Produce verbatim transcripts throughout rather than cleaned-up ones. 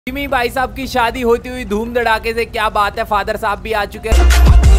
Jimmy भाई साहब की शादी होती हुई धूम धड़ाके से, क्या बात है। फादर साहब भी आ चुके हैं।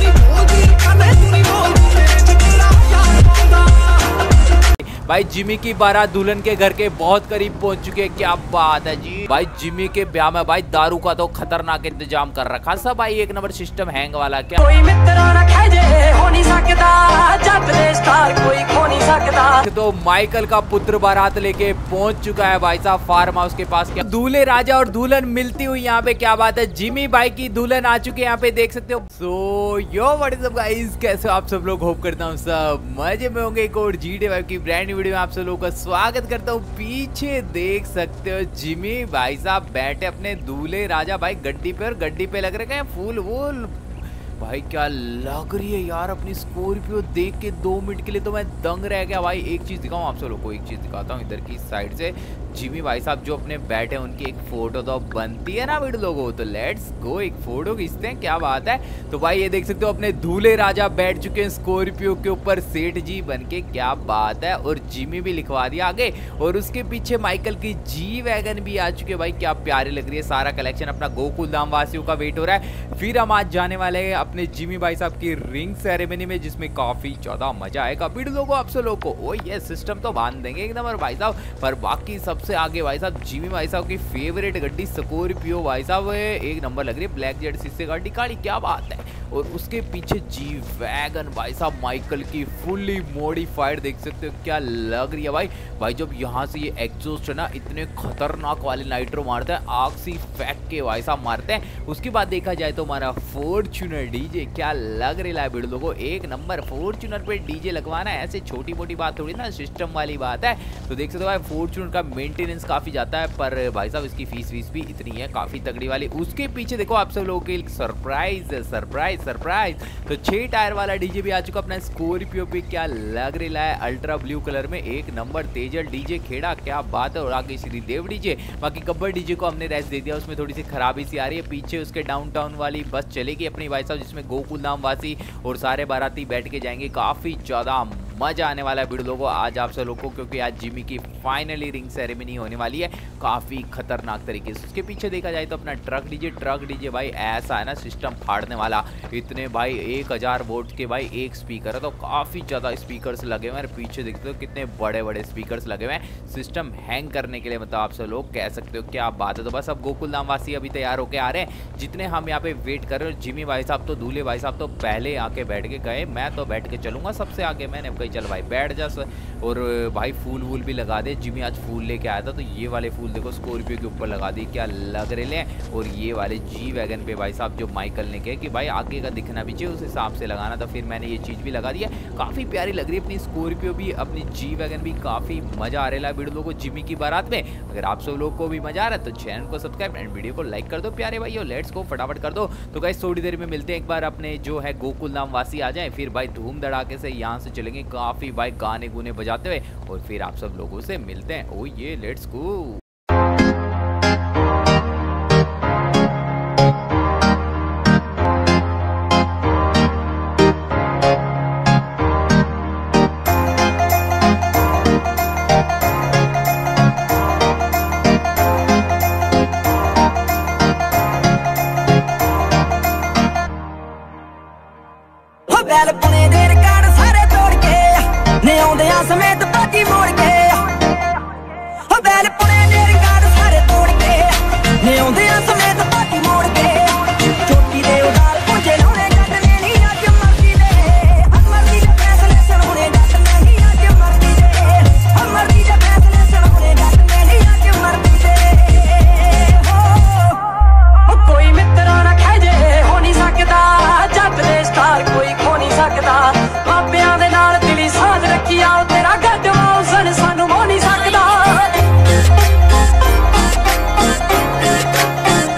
भाई जिमी की बारात दुल्हन के घर के बहुत करीब पहुंच चुके हैं, क्या बात है जी। भाई जिमी के ब्याह में भाई दारू का तो खतरनाक इंतजाम कर रखा सब। भाई एक नंबर सिस्टम हैंग वाला। क्या कोई मित्र रखा जे हो नहीं सकता, जब स्टार कोई खो नहीं सकता। तो माइकल का पुत्र बारात लेके पहुंच चुका है भाई साहब फार्म हाउस के पास। क्या दूल्हे राजा और दुल्हन मिलती हुई यहाँ पे, क्या बात है। जिमी भाई की दुल्हन आ चुके हैं यहाँ पे, देख सकते हो। So yo what is up guys, कैसे हो आप सब लोग। होप करता हूँ सब मजे में होंगे। एक और जी डी फाइव की ब्रांड वीडियो में आप सब लोगों का स्वागत करता हूँ। पीछे देख सकते हो जिमी भाई साहब बैठे अपने दूल्हे राजा भाई गड्डी पे, और गड्डी पे लग रखे हैं फूल वूल। भाई क्या लग रही है यार अपनी स्कॉर्पियो, देख के दो मिनट के लिए तो मैं दंग रह गया भाई। एक चीज दिखाऊं आप सब लोगों को, एक चीज दिखाता हूँ इधर की साइड से। जिमी भाई साहब जो अपने बैठे हैं उनकी एक फोटो तो बनती है ना वीडियो लोगों, तो लेट्स गो एक फोटो खींचते हैं, क्या बात है। तो भाई ये देख सकते हो अपने दूल्हे राजा बैठ चुके हैं स्कॉर्पियो के ऊपर सेठ जी बन के, क्या बात है। और जिमी भी लिखवा दिया आगे, और उसके पीछे माइकल की जी वैगन भी आ चुके हैं भाई, क्या प्यारी लग रही है। सारा कलेक्शन अपना गोकुल धाम वासियों का वेट हो रहा है। फिर हम आज जाने वाले हैं अपने जिमी भाई साहब की रिंग सेरेमनी में, जिसमें काफी ज्यादा मजा आएगा वीडियो लोगों आप सब लोगों को। ओ ये सिस्टम तो बांध देंगे एकदम और भाई साहब। पर बाकी सबसे आगे भाई साहब जिमी भाई साहब की फेवरेट गाड़ी स्कॉर्पियो भाई साहब एक नंबर लग रही है, ब्लैक जेड शीशे गाड़ी काली, क्या बात है। और उसके पीछे जी वैगन भाई साहब माइकल की फुल्ली मॉडिफाइड, देख सकते हो क्या लग रही है भाई। भाई जब यहाँ से ये एग्जॉस्ट है ना, इतने खतरनाक वाले नाइट्रो मारते हैं, आग सी फेंक के भाई साहब मारते हैं। उसके बाद देखा जाए तो हमारा फॉर्च्यूनर डीजे, क्या लग रहा है वीडियो लोगों, एक नंबर। फॉर्च्यूनर पे डीजे लगवाना है ऐसे छोटी मोटी बात थोड़ी ना, सिस्टम वाली बात है। तो देख सकते हो भाई फॉर्च्यूनर का मेंटेनेंस काफी जाता है, पर भाई साहब इसकी फीस फीस भी इतनी है काफी तगड़ी वाली। उसके पीछे देखो आप सब लोगों के लिए सरप्राइज सरप्राइज सरप्राइज। तो छह टायर वाला डीजे भी आ चुका अपना स्कॉर्पियो पे, क्या लग रहा है अल्ट्रा ब्लू कलर में, एक नंबर तेजल डीजे खेड़ा, क्या बात है। और आगे श्रीदेव डीजे, बाकी गब्बर डीजे को हमने रेस्ट दे दिया, उसमें थोड़ी सी खराबी सी आ रही है। पीछे उसके डाउनटाउन वाली बस चलेगी अपनी भाई साहब, जिसमें गोकुल धाम वासी और सारे बाराती बैठ के जाएंगे। काफी ज्यादा मजा आने वाला है वीडियो लोगों आज आप सब लोगों को, क्योंकि आज जिमी की फाइनली रिंग सेरेमनी होने वाली है काफी खतरनाक तरीके से। उसके पीछे देखा जाए तो अपना ट्रक डीजे, ट्रक डीजे भाई ऐसा है ना सिस्टम फाड़ने वाला। इतने भाई एक हजार वोल्ट के भाई एक स्पीकर है, तो काफी ज्यादा स्पीकर्स लगे हुए हैं। पीछे देखते हो कितने बड़े बड़े स्पीकर्स लगे हुए हैं सिस्टम हैंग करने के लिए, मतलब आप सब लोग कह सकते हो क्या बात है। तो बस अब गोकुल धाम वासी अभी तैयार होके आ रहे हैं, जितने हम यहाँ पे वेट कर रहे हो। जिमी भाई साहब तो दूल्हे भाई साहब तो पहले आके बैठ के गए, मैं तो बैठ के चलूंगा सबसे आगे। मैंने कही चल भाई बैठ जा, और भाई फूल वूल भी लगा दे। जिमी आज फूल लेके आया था, तो ये वाले फूल देखो स्कॉर्पियो के ऊपर लगा दी, क्या लग रहे हैं। और ये वाले जी वैगन पे भाई साहब जो माइकल ने कहा कि भाई आगे का दिखना भी चाहिए, उस हिसाब से लगाना था, फिर मैंने ये चीज़ भी लगा दी है। काफ़ी प्यारी लग रही है अपनी स्कॉर्पियो भी, अपनी जी वैगन भी, काफ़ी मजा आ रहा है वीडियो लोगों को जिमी की बारात में। अगर आप सब लोग को भी मजा आ रहा है तो चैनल को सब्सक्राइब एंड वीडियो को लाइक कर दो प्यारे भाई, और लेट्स को फटाफट कर दो। तो गाइस थोड़ी देर में मिलते हैं, एक बार अपने जो है गोकुल धाम वासी आ जाए, फिर भाई धूम धड़ाके से यहाँ से चलेंगे काफ़ी भाई गाने गुने बजाते हुए, और फिर आप सब लोगों से मिलते हैं। ओ ये लेट्स गो। बैल पुने दे रिकॉर्ड सारे तोड़ के ने आउंदे समेत बाकी मोड़ के, हो बैल पुने दे रिकॉर्ड सारे तोड़ के ने आउंदे समेत बाकी मोड़ के। चोटी दे उडाल पुंजे लाउने जट ने नी अज मर्जी दे, हम मर्जी दे फैसले सुनाउने जट ने नी अज मर्जी दे, हम मर्जी दे फैसले सुनाउने जट ने नी अज मर्जी दे। हो कोई मित्र ना खजे हो नहीं सकदा, जट दे स्टार कोई खो नहीं सकदा। मापियां दे नाल दिली साथ रखी आओ, तेरा गड्डवा उसन सानू हो नहीं सकदा।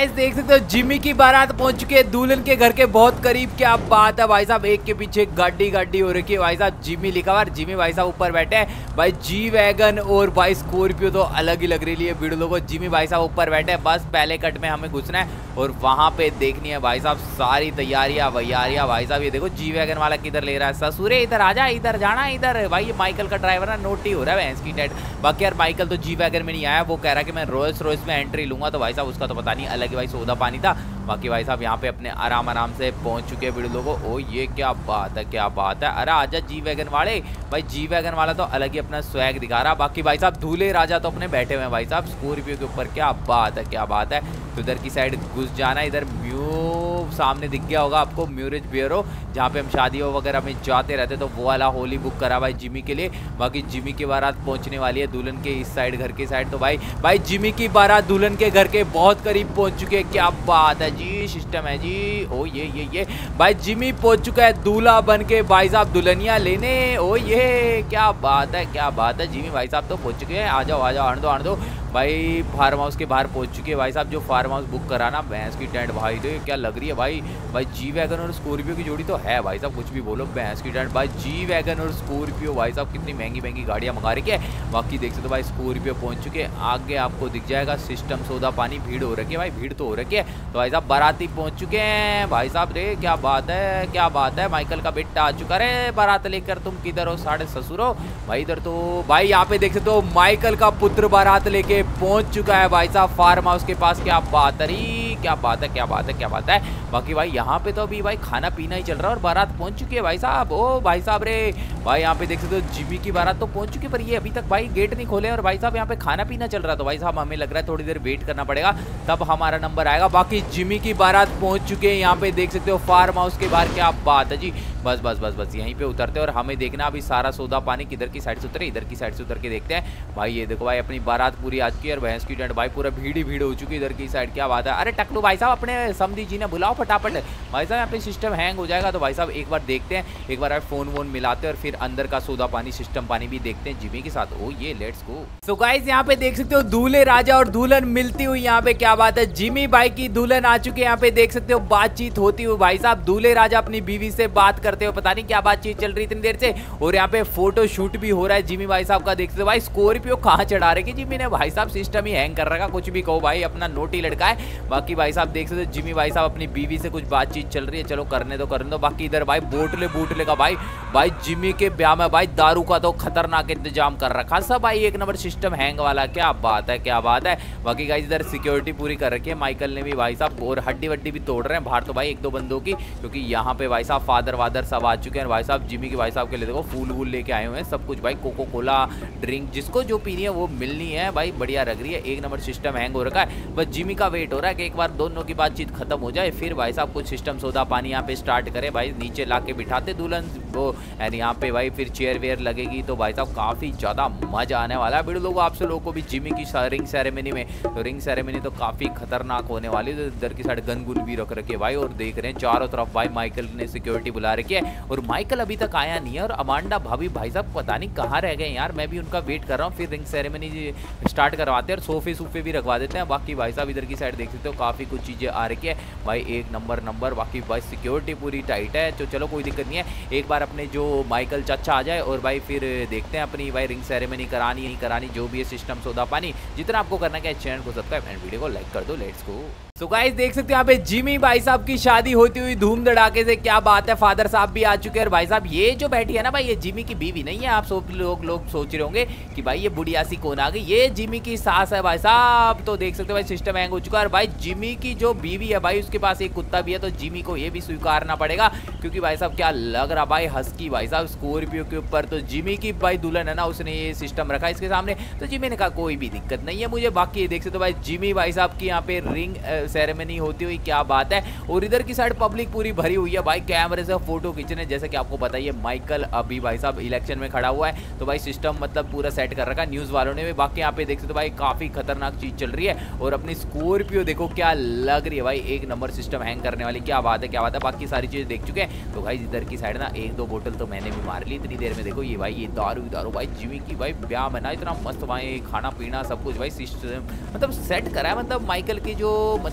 गाइस देख सकते हो जिमी की बारात पहुंच चुकी है दुल्हन के घर के बहुत करीब। क्या बात है भाई साहब, एक के पीछे गाड़ी गाड़ी हो रखी है भाई साहब। जिमी लिखा हुआ, जिमी भाई साहब ऊपर बैठे हैं भाई। जी वैगन और भाई स्कॉर्पियो तो अलग ही लग रही है वीडियो को। जिमी भाई साहब ऊपर बैठे हैं, बस पहले कट में हमें घुसना है और वहां पे देखनी है भाई साहब सारी तैयारियां वैयारियां। भाई साहब ये देखो जी वैगन वाला किधर ले रहा है, ससुरे इधर आ जा, इधर जाना इधर। भाई ये माइकल का ड्राइवर ना नोटी हो रहा है भैंस की डेट। बाकी यार माइकल तो जी वैगन में नहीं आया, वो कह रहा है कि मैं रोल्स रॉयस में एंट्री लूंगा। तो भाई साहब उसका तो पता नहीं, अलग ही भाई सौदा पानी था। बाकी भाई साहब यहाँ पे अपने आराम आराम से पहुंच चुके हैं वीडियो लोगों। ओ ये क्या बात है, क्या बात है। अरे आजा जी वैगन वाले। भाई जी वैगन वाला तो अलग ही अपना स्वैग दिखा रहा। बाकी भाई साहब दूल्हे राजा तो अपने बैठे हुए हैं भाई साहब स्कॉर्पियो के ऊपर। क्या बात है, क्या बात है। तो इधर की साइड घुस जाना। इधर म्यू सामने दिख गया होगा आपको, म्यूरिज बियरो, जहाँ पे हम शादियों वगैरह में जाते रहते। तो वो वाला होली बुक करा भाई जिमी के लिए। बाकी जिमी की बारात पहुंचने वाली है दुल्हन के इस साइड, घर के साइड। तो भाई भाई जिमी की बारात दुल्हन के घर के बहुत करीब पहुंच चुके हैं। क्या बात है जी, सिस्टम है जी। ओ ये ये ये भाई जिमी पहुंच चुका है दूल्हा बन के भाई साहब दुल्हनिया लेने। ओ ये क्या बात है, क्या बात है। जिमी भाई साहब तो पहुंच चुके हैं। आ जाओ आ जाओ, आने दो आने दो भाई। फार्म हाउस के बाहर पहुंच चुके हैं भाई साहब। जो फार्म हाउस बुक कराना, भैंस की टेंट भाई तो क्या लग रही है भाई। भाई जी वैगन और स्कॉर्पियो की जोड़ी तो है भाई साहब, कुछ भी बोलो, भैंस की टेंट। भाई जी वैगन और स्कॉर्पियो भाई साहब कितनी महंगी महंगी गाड़ियां मंगा रही है। बाकी देख सकते हो भाई स्कॉर्पियो पहुंच चुके हैं। आगे आपको दिख जाएगा सिस्टम सौदा पानी। भीड़ हो रखी है भाई, भीड़ तो हो रखी है। तो भाई साहब बाराती पहुंच चुके हैं भाई साहब। रे क्या बात है, क्या बात है। माइकल का बेटा आ चुका है बारात लेकर। तुम किधर हो साढ़े ससुरो भाई। इधर तो भाई यहाँ पे देख सकते हो माइकल का पुत्र बारात लेके पहुंच चुका है भाई साहब फार्म हाउस के पास। क्या बात है, क्या बात है, क्या बात है, क्या बात है। बाकी भाई यहाँ पे तो अभी भाई खाना पीना ही चल रहा है और बारात पहुंच चुकी है भाई साहब। ओ भाई साहब रे भाई यहाँ पे देख सकते हो जिमी की बारात तो पहुंच चुकी है, पर ये अभी तक भाई गेट नहीं खोले और भाई साहब यहाँ पे खाना पीना चल रहा है। तो भाई साहब हमें लग रहा है थोड़ी देर वेट करना पड़ेगा, तब हमारा नंबर आएगा। बाकी जिमी की बारात पहुंच चुके हैं यहाँ पे देख सकते हो फार्म हाउस के बाहर। क्या बात है जी। बस बस बस बस यहीं पे उतरते हैं और हमें देखना अभी सारा सौदा पानी किधर की साइड से उतरे। इधर की साइड से उतर के देखते हैं भाई। ये देखो भाई अपनी बारात पूरी आज की और भैंस की टेंट भाई पूरा भीड़ ही भीड़ हो चुकी है इधर की साइड। क्या बात है। अरे टकलू भाई साहब अपने समधी जी ने बुलाओ फटाफट। भाई साहब यहाँ पे सिस्टम हैंग हो जाएगा। तो भाई साहब एक बार देखते हैं, एक बार फोन वोन मिलाते हैं और फिर अंदर का सौदा पानी सिस्टम पानी भी देखते हैं जिमी के साथ। ओ ये लेट्स गो। सो गाइस यहाँ पे देख सकते हो दूल्हे राजा और दुल्हन मिलती हुई यहाँ पे। क्या बात है, जिमी भाई की दुल्हन आ चुकी है यहाँ पे देख सकते हो। बातचीत होती हुई भाई साहब, दूल्हे राजा अपनी बीवी से बात करते हो, पता नहीं क्या बातचीत चल रही इतनी देर से। और यहाँ पे फोटो शूट भी हो रहा है जिमी भाई साहब का। देख सकते हो भाई स्कॉर्पियो कहाँ चढ़ा रहे जिमी ने भाई साहब, सिस्टम ही हैंग कर रखा। कुछ भी कहो भाई, अपना नोटी लड़का है। बाकी भाई साहब देख सकते हो जिमी भाई साहब अपनी बीवी से कुछ बातचीत चल रही है। चलो करने दो करने दो। बाकी इधर भाई बोटले बोटले का भाई भाई जिमी के ब्याह में भाई दारू का तो खतरनाक इंतजाम कर रखा सब भाई, एक नंबर सिस्टम हैंग वाला। क्या बात है, क्या बात है। बाकी गाइस इधर सिक्योरिटी पूरी कर रखी है माइकल ने भी भाई साहब। और हड्डी वड्डी भी तोड़ रहे हैं बाहर तो भाई एक दो बंदों की, क्योंकि यहाँ पे भाई साहब फादर वादर सब आ चुके हैं भाई साहब। जिमी के भाई साहब के लिए देखो फूल वूल लेके आए हुए हैं सब कुछ भाई। कोको कोला ड्रिंक जिसको जो पीनी है वो मिलनी है भाई, बढ़िया लग रही है। एक नंबर सिस्टम हैंग हो रखा है। बस जिमी का वेट हो रहा है कि एक बार दोनों की बातचीत खत्म हो जाए, फिर भाई साहब कुछ सिस्टम सौदा पानी यहाँ पे स्टार्ट करे भाई। नीचे ला के बिठाते दुल्हन वो, एंड यहाँ पे भाई फिर चेयर वेयर लगेगी। तो भाई साहब काफी ज्यादा मजा आने वाला है। बड़े लोगों आप सब लोगों को भी जिमी की रिंग सेरेमनी में, तो रिंग सेरेमनी तो काफी खतरनाक होने वाली है। इधर की साइड गन गुन भी रख रखे भाई। और देख रहे हैं चारों तरफ भाई माइकल ने सिक्योरिटी बुला रखी है और माइकल अभी तक आया नहीं है। और अमांडा भाभी भाई साहब पता नहीं कहाँ रह गए यार, मैं भी उनका वेट कर रहा हूँ। फिर रिंग सेरेमनी स्टार्ट करवाते हैं और सोफे सूफे भी रखवा देते हैं। बाकी भाई साहब इधर की साइड देख सकते हो काफी कुछ चीजें आ रखी है भाई, एक नंबर नंबर। बाकी भाई सिक्योरिटी पूरी टाइट है, तो चलो कोई दिक्कत नहीं है। एक बार अपने जो माइकल चाचा आ जाए और भाई फिर देखते हैं अपनी भाई रिंग सेरेमनी करानी नहीं करानी, जो भी है सिस्टम सौदा पानी। जितना आपको करना क्या है, चैनल को सब्सक्राइब एंड वीडियो को लाइक कर दो। Let's go. तो गाइस देख सकते हो यहाँ पे जिमी भाई साहब की शादी होती हुई धूम धड़ाके से। क्या बात है, फादर साहब भी आ चुके हैं। और भाई साहब ये जो बैठी है ना भाई, ये जिमी की बीवी नहीं है। आप सब लोग लोग सोच रहे होंगे कि भाई ये बुढ़िया सी कौन आ गई, ये जिमी की सास है भाई साहब। तो देख सकते हो भाई सिस्टम हैंग हो चुका है। और भाई जिमी की जो बीवी है भाई उसके पास एक कुत्ता भी है, तो जिमी को ये भी स्वीकारना पड़ेगा। क्योंकि भाई साहब क्या लग रहा भाई हस्की भाई साहब स्कॉर्पियो के ऊपर। तो जिमी की भाई दुल्हन है ना, उसने ये सिस्टम रखा इसके सामने। तो जिमी ने कहा कोई भी दिक्कत नहीं है मुझे। बाकी ये देख सकते हो भाई जिमी भाई साहब की यहाँ पे रिंग सेरेमनी होती हुई। क्या बात है। और इधर की साइड पब्लिक पूरी भरी हुई है भाई कैमरे से फोटो खींचने। जैसे कि आपको पता ही है माइकल अभी भाई साहब इलेक्शन में खड़ा हुआ है, तो भाई सिस्टम मतलब पूरा सेट कर रखा न्यूज वालों ने भी। बाकी यहाँ पे देख सकते हो भाई काफी खतरनाक चीज चल रही है। और अपनी स्कॉर्पियो देखो क्या लग रही है भाई, एक नंबर सिस्टम हैंग करने वाली। क्या बात है, क्या बात है। बाकी सारी चीजें देख चुके हैं। तो भाई इधर की साइड ना एक दो बोतल तो मैंने भी मार ली इतनी देर में। देखो ये भाई ये दारू दारू भाई जिमी की भाई ब्याह में ना इतना मस्त भाई खाना पीना सब कुछ भाई सिस्टम मतलब सेट करा है। मतलब माइकल की जो मतलब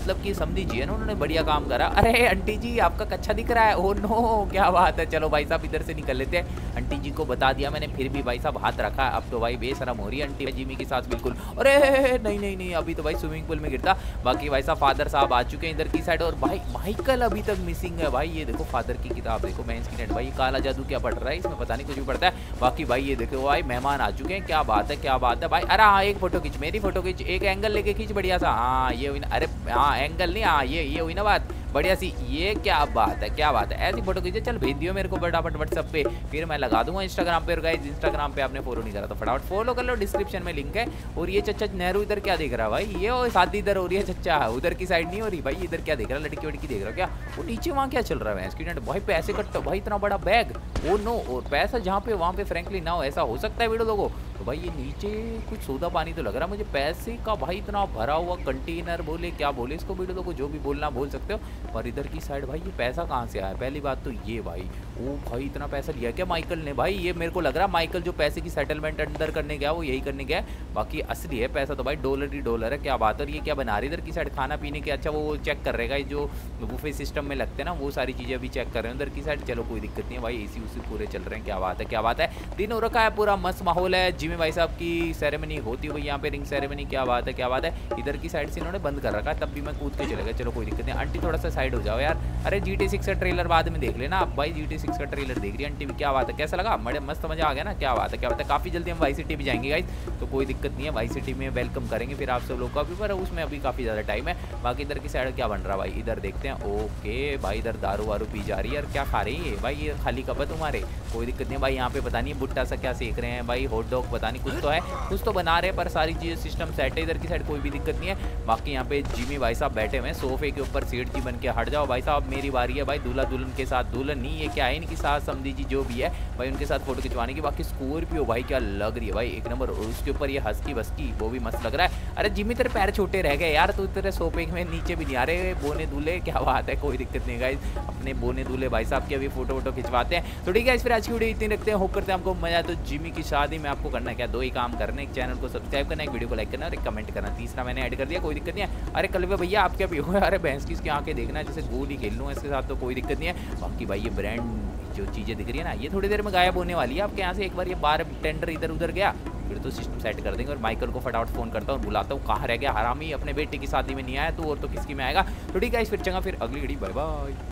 मतलब कि समझिए ना, उन्होंने बढ़िया काम करा। अरे आंटी जी आपका कच्चा दिख रहा है, ओ नो क्या बात है। चलो भाई साहब इधर से निकल लेते हैं। आंटी जी को बता दिया मैंने, फिर भी भाई साहब हाथ रखा। अब तो भाई बेशरम हो रही है आंटी जिमी के साथ बिल्कुल। अरे नहीं नहीं नहीं, अभी तो भाई स्विमिंग पूल में गिरता। बाकी भाई साहब फादर साहब आ चुके हैं इधर की साइड, और भाई माइकल अभी तक मिसिंग है भाई। ये देखो फादर की किताब देखो, मैं इसकी नेट भाई काला जादू क्या पढ़ रहा है इसमें, पता नहीं कुछ भी पढ़ता है। बाकी भाई ये देखो भाई मेहमान आ चुके हैं, क्या बात है क्या बात है भाई। अरे हाँ एक फोटो खींच, मेरी फोटो खींच, एक एंगल लेके खींच बढ़िया सा। हाँ ये हुई ना, अरे हाँ एंगल नहीं, हाँ ये ये हुई ना बात बढ़िया सी। ये क्या बात है क्या बात है, ऐसी फोटो खींचे। चल भेज दियो मेरे को फटाफट व्हाट्सएप पे, फिर मैं लगा दूंगा इंस्टाग्राम पे। और गाइस इंस्टाग्राम पे आपने फॉलो नहीं करा तो फटाफट फॉलो कर लो, डिस्क्रिप्शन में लिंक है। और ये चच्चा नेहरू इधर क्या देख रहा है भाई, ये वो शादी इधर हो रही है चच्चा, उधर की साइड नहीं हो रही भाई। इधर क्या देख रहा है, लड़की वड़की देख रहा है क्या? वो नीचे वहाँ क्या चल रहा है स्टूडेंट भाई, पैसे कट भाई इतना बड़ा बैग, ओ नो। और पैसा जहाँ पे वहाँ पे फ्रेंकली ना हो, ऐसा हो सकता है वीडियो लोगों। तो भाई ये नीचे कुछ सोदा पानी तो लग रहा है मुझे, पैसे का भाई इतना भरा हुआ कंटेनर बोले क्या बोले इसको वीडियो लोगों, जो भी बोलना बोल सकते हो। पर इधर की साइड भाई ये पैसा कहाँ से आया, पहली बात तो ये भाई। ओ भाई इतना पैसा लिया क्या माइकल ने भाई? ये मेरे को लग रहा है माइकल जो पैसे की सेटलमेंट अंदर करने गया वो यही करने गया। बाकी असली है पैसा तो भाई डॉलर ही डॉलर है, क्या बात है। और ये क्या बना रही इधर की साइड, खाना पीने के, अच्छा वो चेक कर रहेगा जो बुफे सिस्टम में लगते हैं ना, वो सारी चीज़ें अभी चेक कर रहे हैं उधर की साइड। चलो कोई दिक्कत नहीं है भाई, एसी उसी पूरे चल रहे हैं, क्या बात है क्या बात है। दिन हो रखा है, पूरा मस्त माहौल है। जिमी भाई साहब की सेरेमनी होती हुई यहाँ पे, रिंग सेरेमनी, क्या बात है क्या बात है। इधर की साइड से इन्होंने बंद कर रखा है, तब भी मैं कूद के चले गया। चलो कोई दिक्कत नहीं, आंटी थोड़ा सा साइड हो जाओ यार। अरे जी टी सिक्स का ट्रेलर बाद में देख लेना आप भाई, जी टी सिक्स का ट्रेलर देख रही है आंटी भी, क्या बात है। कैसा लगा, बड़े मस्त मजा आ गया ना, क्या बात है क्या बात है। काफ़ी जल्दी हम वाई सिटी भी जाएंगे गाइस, तो कोई दिक्कत नहीं है, वाई सिटी में वेलकम करेंगे फिर आप सब लोग का भी, पर उसमें अभी काफ़ी ज़्यादा टाइम है। बाकी इधर की साइड क्या बन रहा है भाई, इधर देखते हैं। ओके भाई इधर दारू वारू पी जा रही है यार, क्या खा रही है भाई, ये खाली कप है तुम्हारे, कोई दिक्कत नहीं भाई। यहाँ पे पता नहीं बुट्टा सा क्या सेक रहे हैं भाई, हॉट डॉग पता नहीं कुछ तो है, कुछ तो बना रहे हैं, पर सारी चीज़ें सिस्टम सेट है इधर की साइड, कोई भी दिक्कत नहीं है। बाकी यहाँ पे जिमी भाई साहब बैठे हुए हैं सोफे के ऊपर, सेठ जी बन के हट जाओ भाई साहब, मेरी बारी है भाई। दूल्हा दुल्हन के साथ, दुल्हन नहीं ये क्या है इनकी सास समझी जी जो भी है भाई, उनके साथ फोटो खिंचवाने की। बाकी स्कॉर्पियो भाई क्या लग रही है भाई, एक नंबर। और उसके ऊपर ये हस्की बस्की वो भी मस्त लग रहा है। अरे जिमी तेरे पैर छोटे रह गए यार, तू तेरे सोफे में नीचे भी नहीं आ रहे बोने दूल्हे, क्या बात है। कोई दिक्कत नहीं गाइस, अपने बोने दूल्हे भाई साहब के अभी फोटो वोटो खिंचवाते हैं। तो ठीक है, इस फिर आज की वीडियो इतनी रखते हैं, होप करते हैं आपको मजा। तो जिमी की शादी में आपको करना है क्या, दो ही काम करने, एक चैनल को सब्सक्राइब करना, एक वीडियो को लाइक करना और एक कमेंट करना। तीसरा मैंने ऐड कर दिया, कोई दिक्कत नहीं है। अरे कल भैया आप क्या पियो, अरे भैंस की इसकी आंखें देखना है, जैसे गोल ही खेल लूँ इसके साथ, तो कोई दिक्कत नहीं है। बाकी भाई ये ब्रांड जो चीज़ें दिख रही है ना, ये थोड़ी देर में गायब होने वाली है आपके यहाँ से। एक बार ये बार टेंडर इधर उधर गया फिर तो सिस्टम सेट कर देंगे। और माइकल को फटाफट फोन करता हूँ, बुलाता हूँ, कहाँ रह गया हरामी, अपने बेटे की शादी में नहीं आया तू, और तो किसकी में आएगा। तो ठीक है, फिर चंगा फिर अगली घड़ी, बाय बाय।